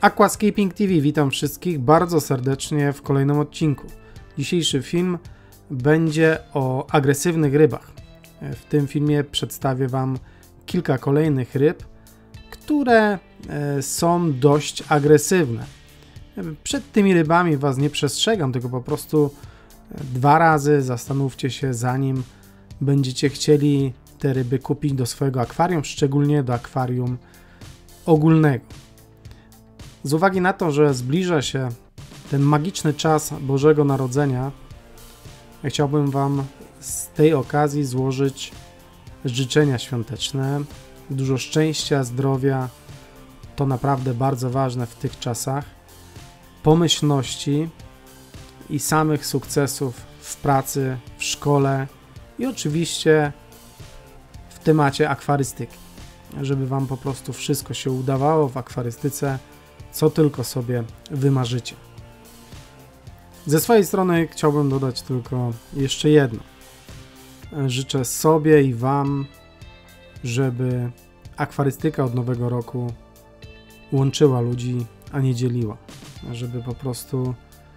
Aquascaping TV, witam wszystkich bardzo serdecznie w kolejnym odcinku. Dzisiejszy film będzie o agresywnych rybach. W tym filmie przedstawię Wam kilka kolejnych ryb, które są dość agresywne. Przed tymi rybami Was nie przestrzegam, tylko po prostu dwa razy zastanówcie się, zanim będziecie chcieli te ryby kupić do swojego akwarium, szczególnie do akwarium ogólnego. Z uwagi na to, że zbliża się ten magiczny czas Bożego Narodzenia, chciałbym Wam z tej okazji złożyć życzenia świąteczne. Dużo szczęścia, zdrowia, to naprawdę bardzo ważne w tych czasach, pomyślności i samych sukcesów w pracy, w szkole i oczywiście w temacie akwarystyki. Żeby Wam po prostu wszystko się udawało w akwarystyce, co tylko sobie wymarzycie. Ze swojej strony chciałbym dodać tylko jeszcze jedno. Życzę sobie i Wam, żeby akwarystyka od nowego roku łączyła ludzi, a nie dzieliła. Żeby po prostu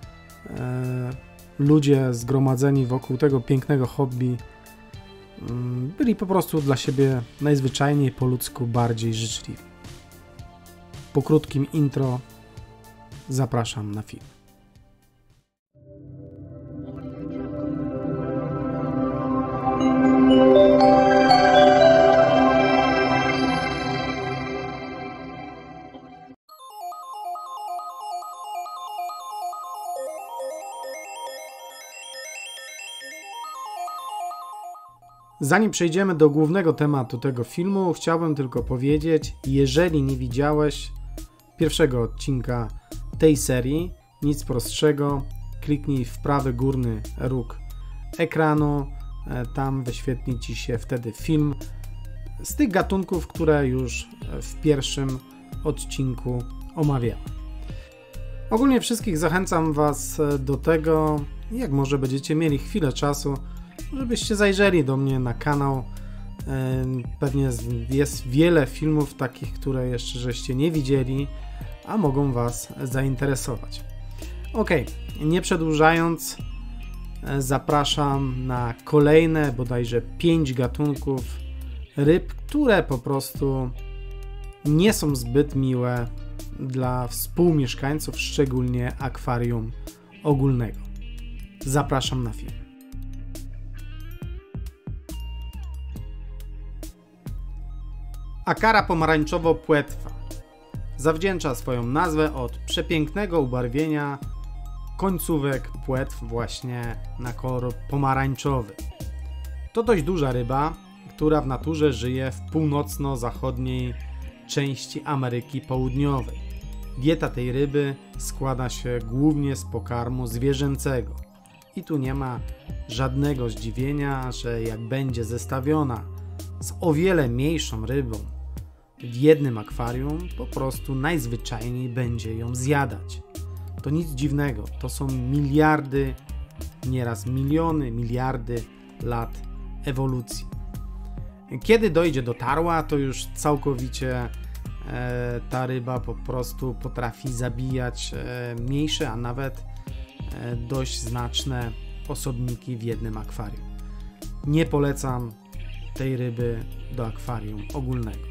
ludzie zgromadzeni wokół tego pięknego hobby byli po prostu dla siebie najzwyczajniej po ludzku bardziej życzliwi. Po krótkim intro zapraszam na film. Zanim przejdziemy do głównego tematu tego filmu, chciałbym tylko powiedzieć, jeżeli nie widziałeś pierwszego odcinka tej serii, nic prostszego, kliknij w prawy górny róg ekranu, tam wyświetli Ci się wtedy film z tych gatunków, które już w pierwszym odcinku omawiałem. Ogólnie wszystkich zachęcam Was do tego, jak może będziecie mieli chwilę czasu, żebyście zajrzeli do mnie na kanał. Pewnie jest wiele filmów takich, które jeszcze żeście nie widzieli, a mogą Was zainteresować. Ok, nie przedłużając, zapraszam na kolejne bodajże 5 gatunków ryb, które po prostu nie są zbyt miłe dla współmieszkańców, szczególnie akwarium ogólnego. Zapraszam na film. Akara pomarańczowo-płetwa zawdzięcza swoją nazwę od przepięknego ubarwienia końcówek płetw właśnie na kolor pomarańczowy. To dość duża ryba, która w naturze żyje w północno-zachodniej części Ameryki Południowej. Dieta tej ryby składa się głównie z pokarmu zwierzęcego. I tu nie ma żadnego zdziwienia, że jak będzie zestawiona z o wiele mniejszą rybą w jednym akwarium, po prostu najzwyczajniej będzie ją zjadać. To nic dziwnego, to są miliardy, nieraz miliony, miliardy lat ewolucji. Kiedy dojdzie do tarła, to już całkowicie ta ryba po prostu potrafi zabijać mniejsze, a nawet dość znaczne osobniki w jednym akwarium. Nie polecam tej ryby do akwarium ogólnego.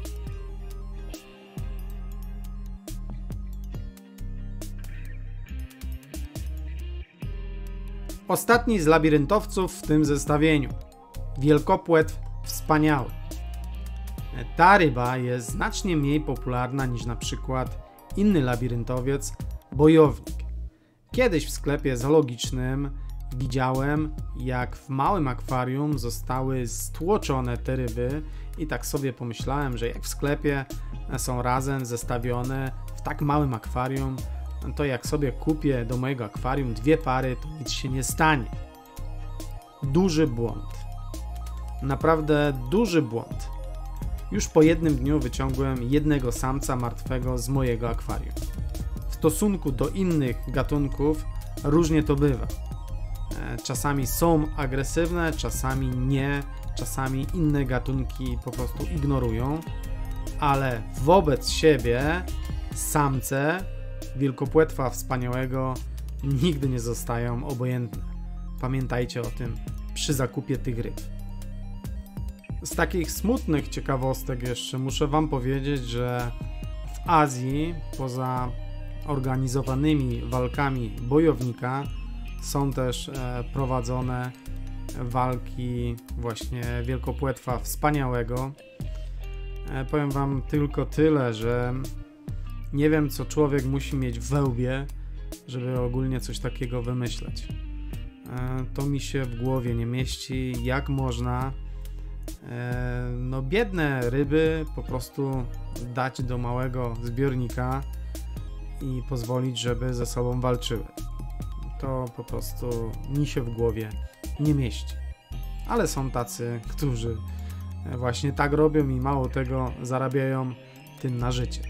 Ostatni z labiryntowców w tym zestawieniu. Wielkopłetw wspaniały. Ta ryba jest znacznie mniej popularna niż na przykład inny labiryntowiec, bojownik. Kiedyś w sklepie zoologicznym widziałem, jak w małym akwarium zostały stłoczone te ryby i tak sobie pomyślałem, że jak w sklepie są razem zestawione w tak małym akwarium, to jak sobie kupię do mojego akwarium 2 pary, to nic się nie stanie. Duży błąd. Naprawdę duży błąd. Już po jednym dniu wyciągłem jednego samca martwego z mojego akwarium. W stosunku do innych gatunków różnie to bywa. Czasami są agresywne, czasami nie, czasami inne gatunki po prostu ignorują, ale wobec siebie samce wielkopłetwa wspaniałego nigdy nie zostają obojętne. Pamiętajcie o tym przy zakupie tych ryb. Z takich smutnych ciekawostek jeszcze muszę Wam powiedzieć, że w Azji poza organizowanymi walkami bojownika są też prowadzone walki właśnie wielkopłetwa wspaniałego. Powiem Wam tylko tyle, że nie wiem, co człowiek musi mieć w wełbie, żeby ogólnie coś takiego wymyśleć. To mi się w głowie nie mieści, jak można biedne ryby po prostu dać do małego zbiornika i pozwolić, żeby ze sobą walczyły. To po prostu mi się w głowie nie mieści. Ale są tacy, którzy właśnie tak robią i mało tego, zarabiają tym na życie.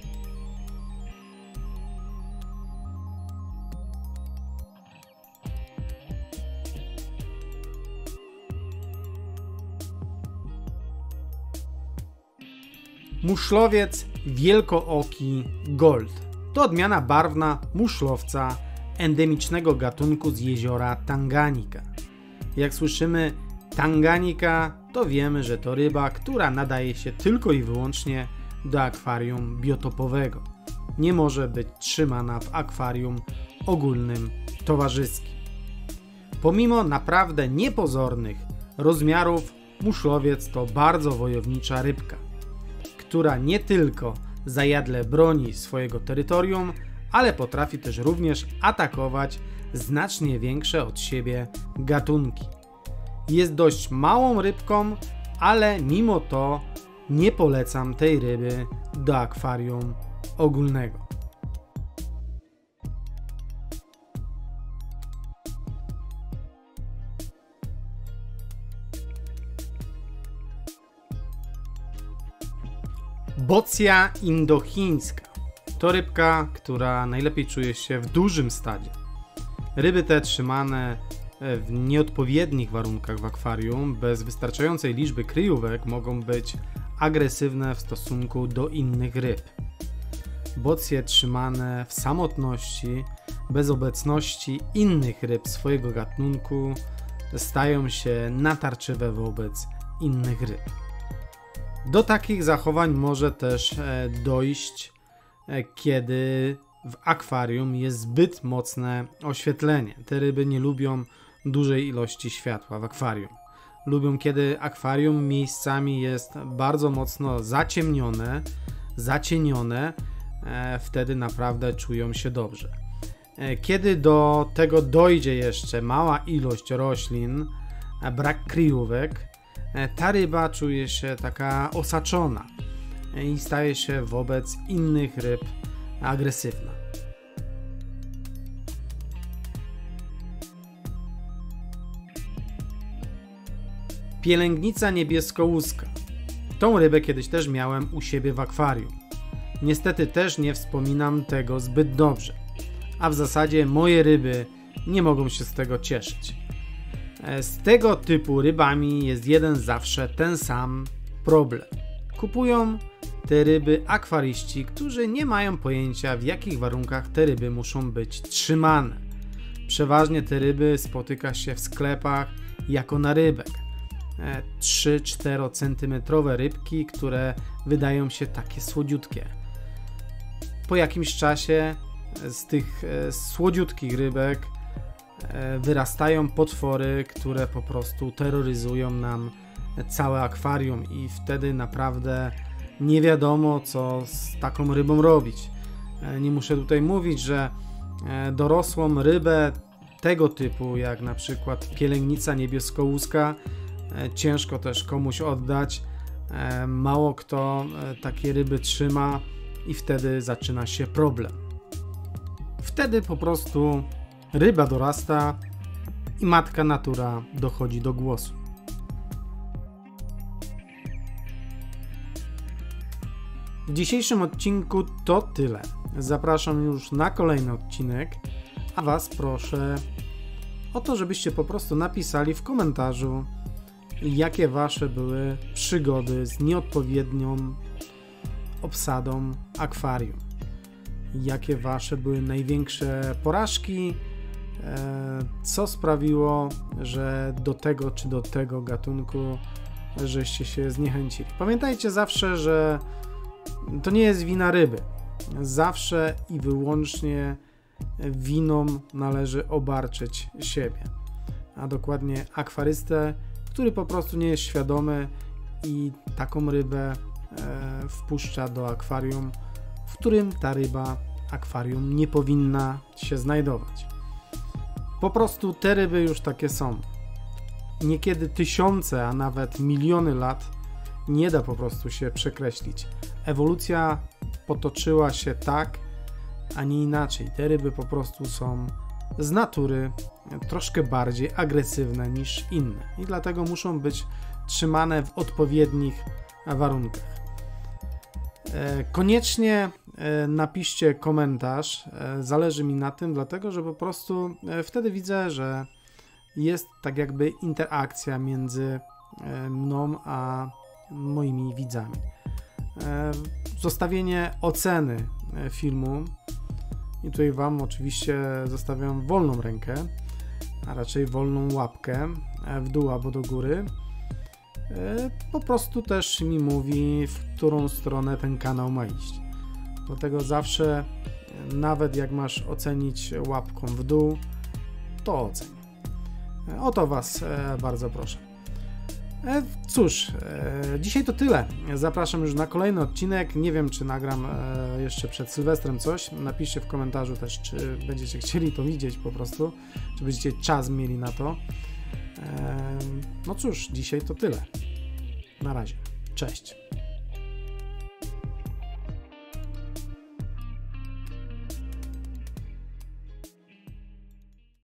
Muszlowiec wielkooki gold to odmiana barwna muszlowca endemicznego gatunku z jeziora Tanganika. Jak słyszymy Tanganika, to wiemy, że to ryba, która nadaje się tylko i wyłącznie do akwarium biotopowego. Nie może być trzymana w akwarium ogólnym, towarzyskim. Pomimo naprawdę niepozornych rozmiarów, muszlowiec to bardzo wojownicza rybka, która nie tylko zajadle broni swojego terytorium, ale potrafi też również atakować znacznie większe od siebie gatunki. Jest dość małą rybką, ale mimo to nie polecam tej ryby do akwarium ogólnego. Bocja indochińska to rybka, która najlepiej czuje się w dużym stadzie. Ryby te trzymane w nieodpowiednich warunkach w akwarium, bez wystarczającej liczby kryjówek, mogą być agresywne w stosunku do innych ryb. Bocje trzymane w samotności, bez obecności innych ryb swojego gatunku, stają się natarczywe wobec innych ryb. Do takich zachowań może też dojść, kiedy w akwarium jest zbyt mocne oświetlenie. Te ryby nie lubią dużej ilości światła w akwarium. Lubią, kiedy akwarium miejscami jest bardzo mocno zacienione, wtedy naprawdę czują się dobrze. Kiedy do tego dojdzie jeszcze mała ilość roślin, brak kryjówek, ta ryba czuje się taka osaczona i staje się wobec innych ryb agresywna. Pielęgnica niebieskołuska. Tą rybę kiedyś też miałem u siebie w akwarium. Niestety też nie wspominam tego zbyt dobrze, a w zasadzie moje ryby nie mogą się z tego cieszyć. Z tego typu rybami jest jeden zawsze ten sam problem. Kupują te ryby akwaryści, którzy nie mają pojęcia, w jakich warunkach te ryby muszą być trzymane. Przeważnie te ryby spotyka się w sklepach jako narybek. 3-4 cm rybki, które wydają się takie słodziutkie. Po jakimś czasie z tych słodziutkich rybek wyrastają potwory, które po prostu terroryzują nam całe akwarium i wtedy naprawdę nie wiadomo, co z taką rybą robić. Nie muszę tutaj mówić, że dorosłą rybę tego typu, jak na przykład pielęgnica niebieskołuska, ciężko też komuś oddać. Mało kto takie ryby trzyma i wtedy zaczyna się problem. Wtedy po prostu ryba dorasta i matka natura dochodzi do głosu. W dzisiejszym odcinku to tyle. Zapraszam już na kolejny odcinek, a Was proszę o to, żebyście po prostu napisali w komentarzu, jakie Wasze były przygody z nieodpowiednią obsadą akwarium. jakie wasze były największe porażki, co sprawiło, że do tego czy do tego gatunku żeście się zniechęcili. Pamiętajcie zawsze, że to nie jest wina ryby. Zawsze i wyłącznie winą należy obarczyć siebie, a dokładnie akwarystę, który po prostu nie jest świadomy i taką rybę wpuszcza do akwarium, w którym ta ryba akwarium nie powinna się znajdować. Po prostu te ryby już takie są. Niekiedy tysiące, a nawet miliony lat nie da po prostu się przekreślić. Ewolucja potoczyła się tak, a nie inaczej. Te ryby po prostu są z natury troszkę bardziej agresywne niż inne i dlatego muszą być trzymane w odpowiednich warunkach. Koniecznie napiszcie komentarz, zależy mi na tym, dlatego że po prostu wtedy widzę, że jest tak jakby interakcja między mną a moimi widzami. Zostawienie oceny filmu i tutaj wam oczywiście zostawiam wolną rękę, a raczej wolną łapkę w dół albo do góry. Po prostu też mi mówi, w którą stronę ten kanał ma iść. Dlatego zawsze, nawet jak masz ocenić łapką w dół, to oceń. O to was bardzo proszę. Cóż, dzisiaj to tyle. Zapraszam już na kolejny odcinek. Nie wiem, czy nagram jeszcze przed Sylwestrem coś. Napiszcie w komentarzu też, czy będziecie chcieli to widzieć po prostu, czy będziecie czas mieli na to. No cóż, dzisiaj to tyle. Na razie. Cześć.